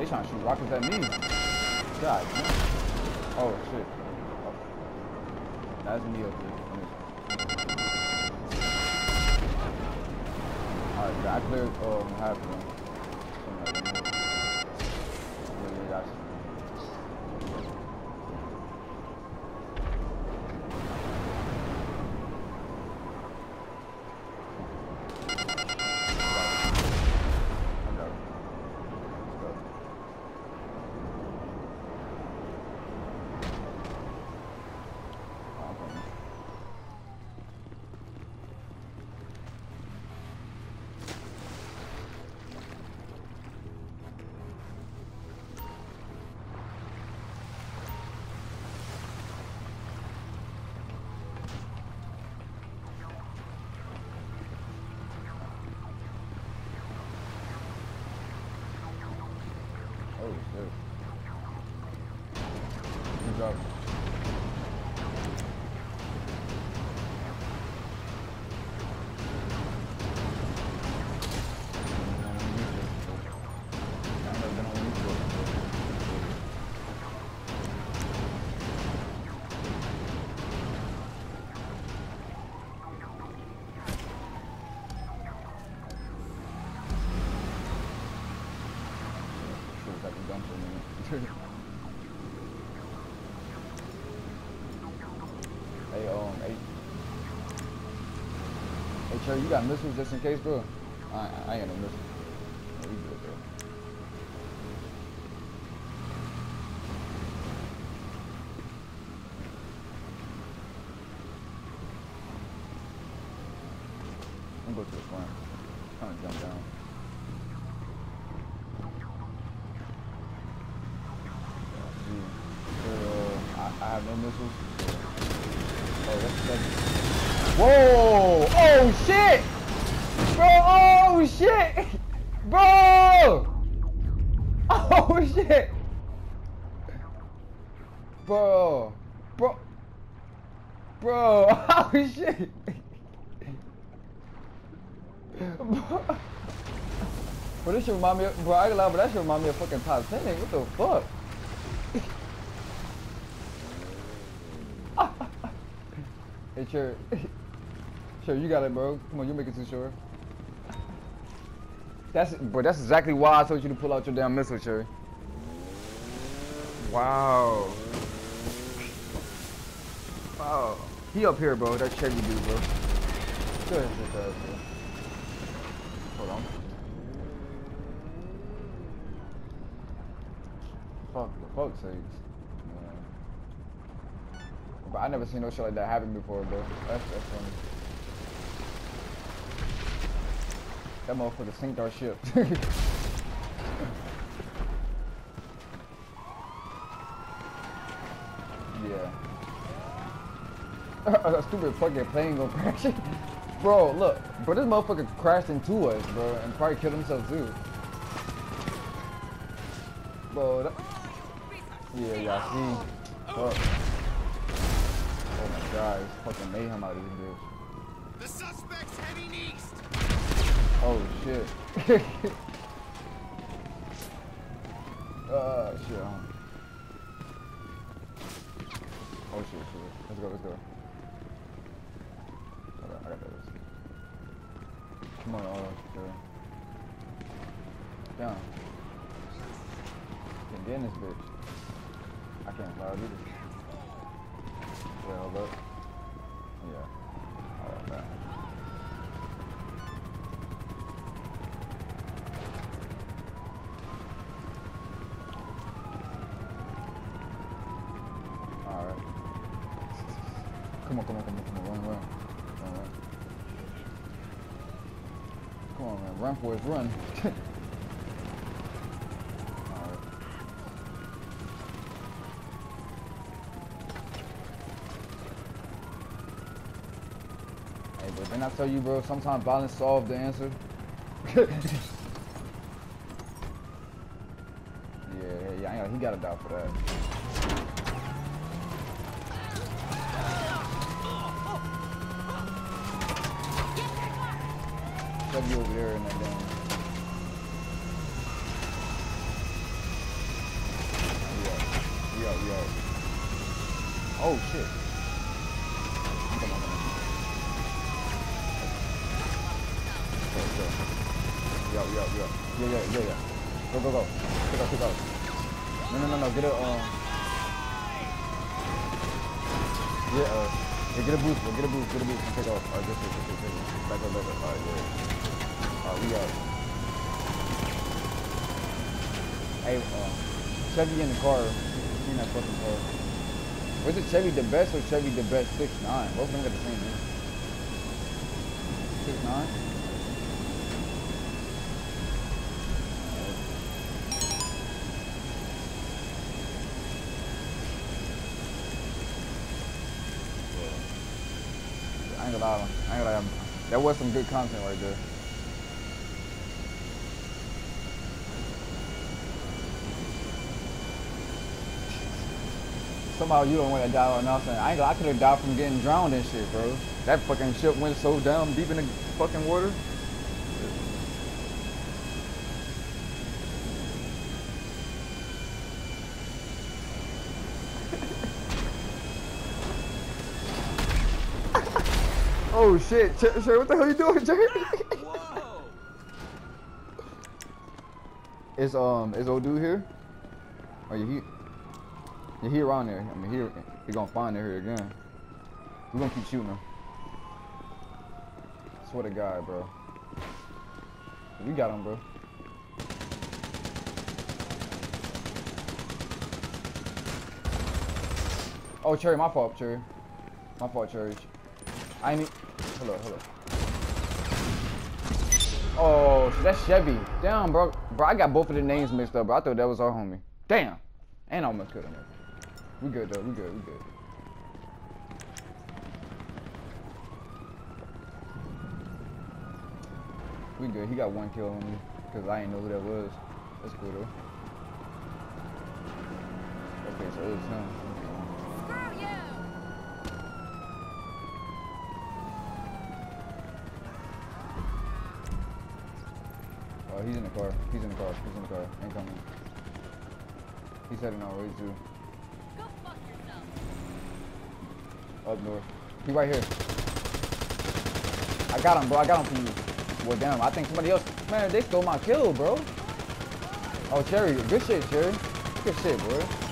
They trying to shoot rockets at me. God, man. Oh shit. Oh. That's me up there. Alright, I cleared half of them. Oh shit. Good job. Hey, Cherry, you got missiles just in case, bro? I ain't got no missiles. No, we good, bro. I'm going to go to the front. Trying to jump down. I have no missiles. Oh, that's whoa! Oh shit! Bro! Oh shit! Bro! Oh shit! Bro! Bro! Bro! Oh shit! Bro, this shit remind me of, bro, I ain't gonna lie, but that shit remind me of fucking Titanic. What the fuck? Hey, Cherry. Cherry, you got it, bro. Come on, you make it too sure. Bro, that's exactly why I told you to pull out your damn missile, Cherry. Wow. Wow. He up here, bro. That Cherry dude, bro. Go ahead, bro. Hold on. Fuck, for fuck's sakes. But I never seen no shit like that happen before, bro. That's funny. That motherfucker sinked our ship. Yeah. A stupid fucking plane gonna crash. Bro, look. Bro, this motherfucker crashed into us, bro, and probably killed himself too. Bro, that... Yeah, I see. Fuck. Oh my god, it's fucking mayhem out of this bitch. The suspect's heading east. Oh shit. Shit. Oh shit. Let's go. Hold on, I got this. Come on, sure. Down. Can't get in this bitch. I can't fly either. Wait, hold up. Yeah. Alright, man. Alright. Come on. Run. Come on, man. Run, boys, run. Alright. Hey, bro, didn't I tell you, bro, sometimes violence solves the answer? Yeah, he got a doubt for that. Shove you over there in that damn. Oh shit. Come on, come on. Go. Yo. Yeah. Go. Take out. No. Get a yeah, get a boost. And take off. Alright, good shit. Back up. Alright, yeah. Alright, we out. Hey, Chevy in the car. Seen that fucking car. Was it Chevy the Best or Chevy the Best 6'9"? Both of them got the same name. 6'9"? I ain't gonna lie. That was some good content right there. Somehow you don't want to die on nothing. I could have died from getting drowned and shit, bro. That fucking ship went so down deep in the fucking water. Oh shit, Sherry, what the hell you doing, Jerry? Whoa! Is old dude here? Are you here? Yeah, he around there. I mean, he gonna find her here again. We're gonna keep shooting him. Swear to God, bro. We got him, bro. Oh, Cherry, my fault, Cherry. I ain't. Hold up. Oh, that's Chevy. Damn, bro. Bro, I got both of the names mixed up, bro. I thought that was our homie. Damn. And I almost killed him. We good though. We good. We good. He got one kill on me because I didn't know who that was. That's cool though. Okay, so it was him. Screw you! Oh, he's in the car. Ain't coming. He's heading our way too. Go fuck yourself. Up north. He right here. I got him, bro. For you. Well, damn. I think somebody else. Man, they stole my kill, bro. Oh, Cherry. Good shit, Cherry. Good shit, bro.